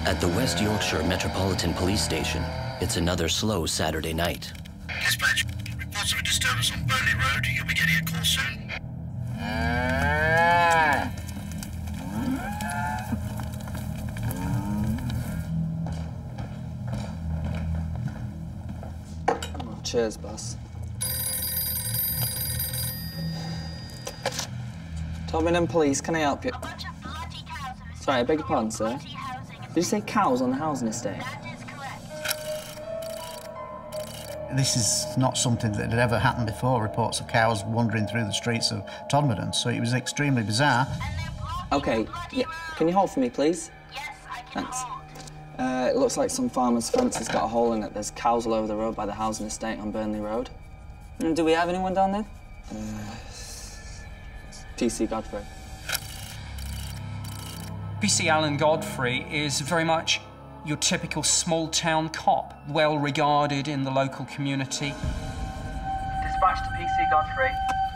At the West Yorkshire Metropolitan Police Station, it's another slow Saturday night. Dispatch, reports of a disturbance on Burnley Road. You'll be getting a call soon. Cheers, boss. Todmorden Police, can I help you? Sorry, I beg your pardon, sir. Did you say cows on the housing estate? This is not something that had ever happened before, reports of cows wandering through the streets of Todmorden, so it was extremely bizarre. OK, yeah. Can you hold for me, please? Yes, I can. Thanks. It looks like some farmer's fence has got a hole in it. There's cows all over the road by the housing estate on Burnley Road. Do we have anyone down there? PC Godfrey. PC Alan Godfrey is very much your typical small-town cop, well-regarded in the local community. Dispatch to PC Godfrey.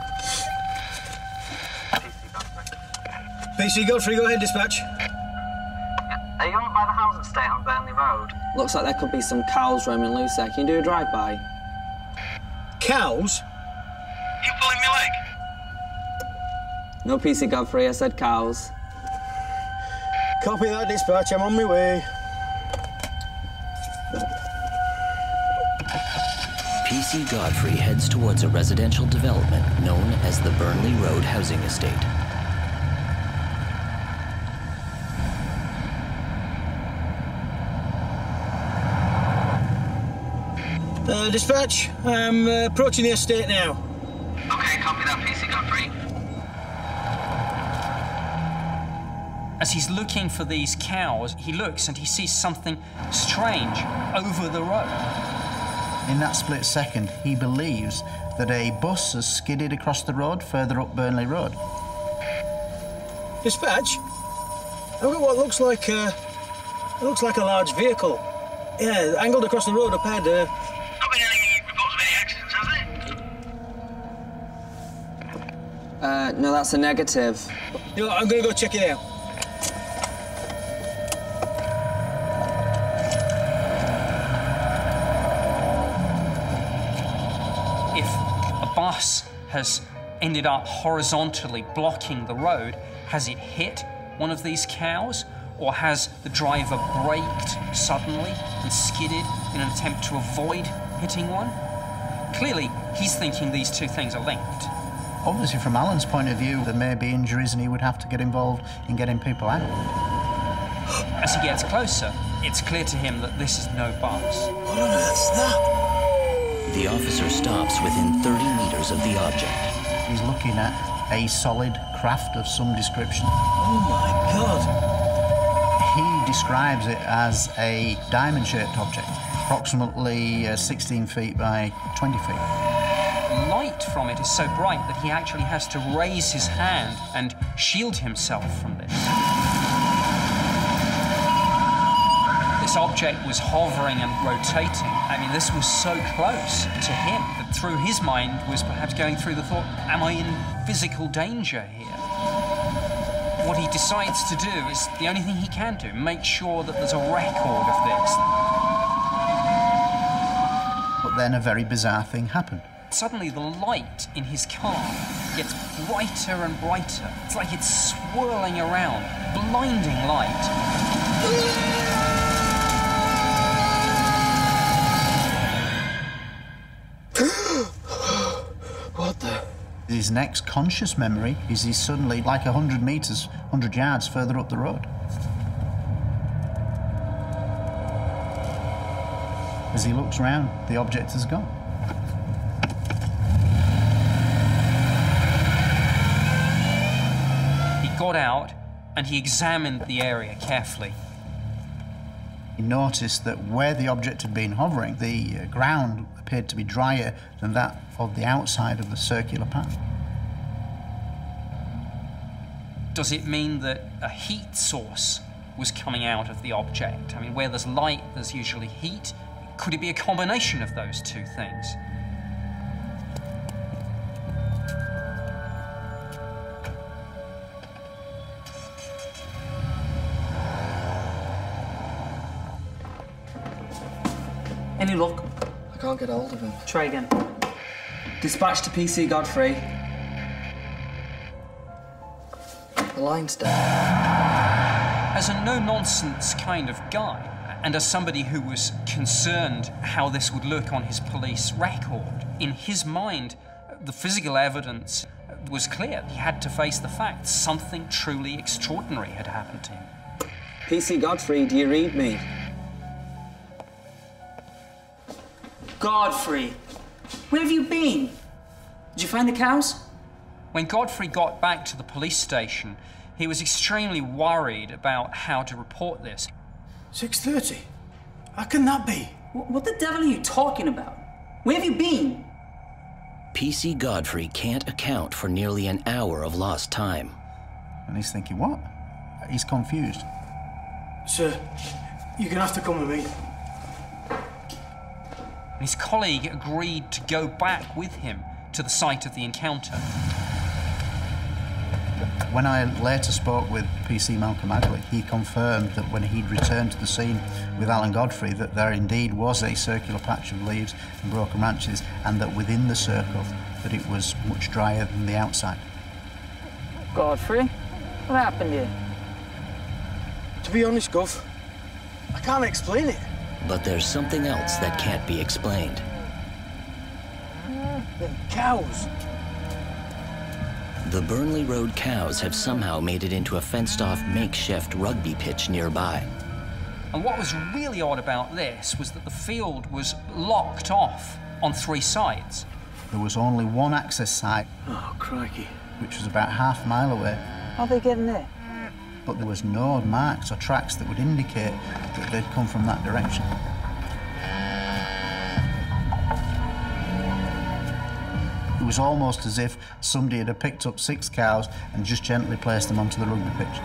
PC Godfrey. PC Godfrey, go ahead, dispatch. Are you up by the housing estate on Burnley Road? Looks like there could be some cows roaming loose there. Can you do a drive-by? Cows? You pulling my leg? No, PC Godfrey, I said cows. Copy that, dispatch. I'm on my way. PC Godfrey heads towards a residential development known as the Burnley Road Housing Estate. Dispatch, I'm approaching the estate now. OK, copy that, PC Godfrey. As he's looking for these cows, he looks and he sees something strange over the road. In that split second, he believes that a bus has skidded across the road further up Burnley Road. Dispatch, I've got what looks like a large vehicle. Yeah, angled across the road up ahead. Not been any reports of any accidents, has there? No, that's a negative. You know, I'm going to go check it out. If a bus has ended up horizontally blocking the road, has it hit one of these cows? Or has the driver braked suddenly and skidded in an attempt to avoid hitting one? Clearly, he's thinking these two things are linked. Obviously, from Alan's point of view, there may be injuries and he would have to get involved in getting people out. As he gets closer, it's clear to him that this is no bus. What on earth's that? The officer stops within 30 meters of the object. He's looking at a solid craft of some description. Oh, my God. He describes it as a diamond-shaped object, approximately 16 feet by 20 feet. The light from it is so bright that he actually has to raise his hand and shield himself from this. This object was hovering and rotating. I mean, this was so close to him that through his mind was perhaps going through the thought, am I in physical danger here? What he decides to do is the only thing he can do, make sure that there's a record of this. But then a very bizarre thing happened. Suddenly the light in his car gets brighter and brighter. It's like it's swirling around, blinding light. What the? His next conscious memory is he's suddenly like 100 metres, 100 yards further up the road. As he looks round, the object has gone. He got out and he examined the area carefully. He noticed that where the object had been hovering, the ground appeared to be drier than that of the outside of the circular path. Does it mean that a heat source was coming out of the object? I mean, where there's light, there's usually heat. Could it be a combination of those two things? Any luck? I can't get hold of him. Try again. Dispatch to PC Godfrey. The line's dead. As a no-nonsense kind of guy, and as somebody who was concerned how this would look on his police record, in his mind, the physical evidence was clear. He had to face the facts. Something truly extraordinary had happened to him. PC Godfrey, do you read me? Godfrey, where have you been? Did you find the cows? When Godfrey got back to the police station, he was extremely worried about how to report this. 6:30? How can that be? What the devil are you talking about? Where have you been? PC Godfrey can't account for nearly an hour of lost time. And he's thinking, what? He's confused. Sir, you're gonna have to come with me. His colleague agreed to go back with him to the site of the encounter. When I later spoke with PC Malcolm Agley, he confirmed that when he'd returned to the scene with Alan Godfrey, that there indeed was a circular patch of leaves and broken branches, and that within the circle, that it was much drier than the outside. Godfrey, what happened here? To be honest, Gov, I can't explain it. But there's something else that can't be explained. The cows. The Burnley Road cows have somehow made it into a fenced-off makeshift rugby pitch nearby. And what was really odd about this was that the field was locked off on 3 sides. There was only one access site, Oh, crikey. which was about half a mile away, How are they getting there? but there was no marks or tracks that would indicate that they'd come from that direction. It was almost as if somebody had picked up 6 cows and just gently placed them onto the rugby pitch.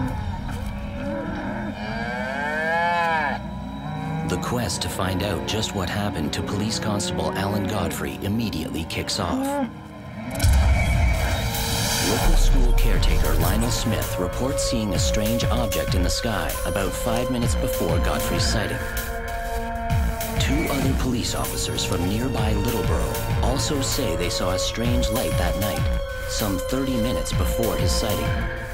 The quest to find out just what happened to Police Constable Alan Godfrey immediately kicks off. Local school caretaker Lionel Smith reports seeing a strange object in the sky about 5 minutes before Godfrey's sighting. 2 other police officers from nearby Littleborough also say they saw a strange light that night, some 30 minutes before his sighting.